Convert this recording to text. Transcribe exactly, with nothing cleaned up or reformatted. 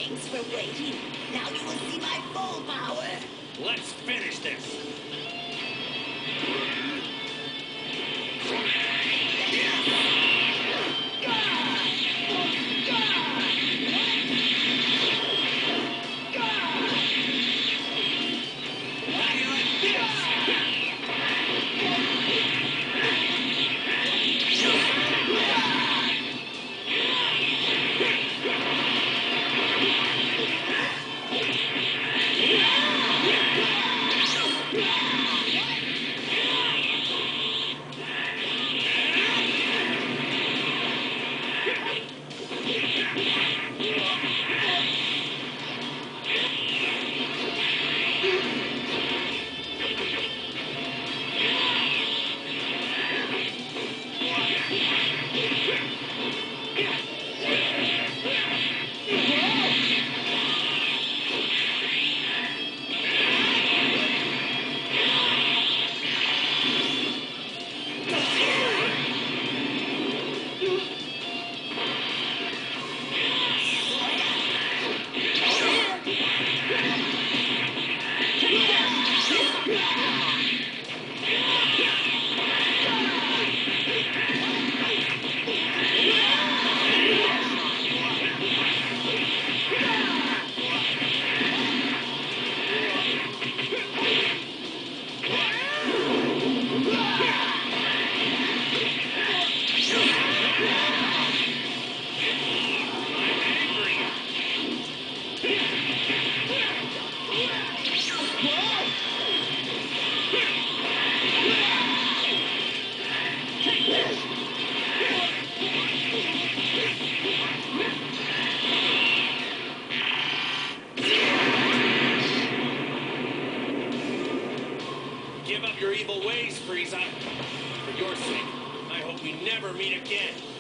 Thanks for waiting. Now you will see my full power. Let's finish this. Give up your evil ways, Frieza. For your sake, I hope we never meet again.